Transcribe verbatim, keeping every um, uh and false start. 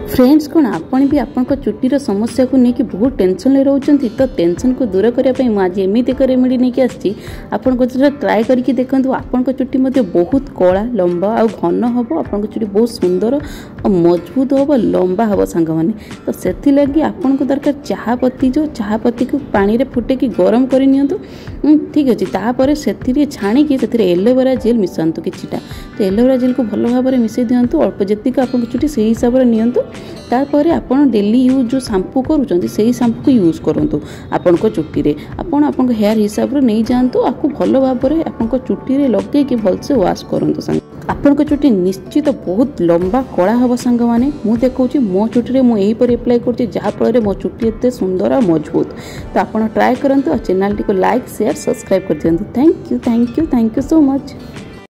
Friends कौन आपण भी आपण चुटीर समस्या को लेकिन बहुत टेंशन रोचे तो टेंशन को दूर करने आज एमती एक रेमेडी नहीं आसी आपन ट्राए करके देखो आपण चुटी बहुत कला लंबा आ घन हम आपण चुटी बहुत सुंदर और मजबूत हम लंबा हम सांग मैंने तो से लगी आपन को दरकार चाह पत्ती जो चाह पत्ती को पानी रे फुटेकी गरम करनी ठीक अच्छे तापर से छाणिकी से एलोवेरा जेल मिसातु किछिटा तो एलोवेरा जेल को भल भाव में मिसई दिंतु अल्प जी आपन चुटी से हिसाब से नियंतु तापर आपण डेली यूज जो शैम्पू करूँ से शैम्पू को यूज करूँ आपण चुटी रे आपण आपण हेयर हिसाब से नहीं जातु आपको भल भाव में आपण चुटी रे लगे कि भलसे वाश करूँ सांग आपण चुटी निश्चित तो बहुत लंबा कला हम सांग मैंने मुझे देखा मो चुटी में मुझे एप्लाय कर मो चुटी एत सुंदर और मजबूत तो आप ट्राए करूँ चैनल टी को लाइक शेयर सब्सक्राइब कर दिखाँ thank you thank you thank you so much.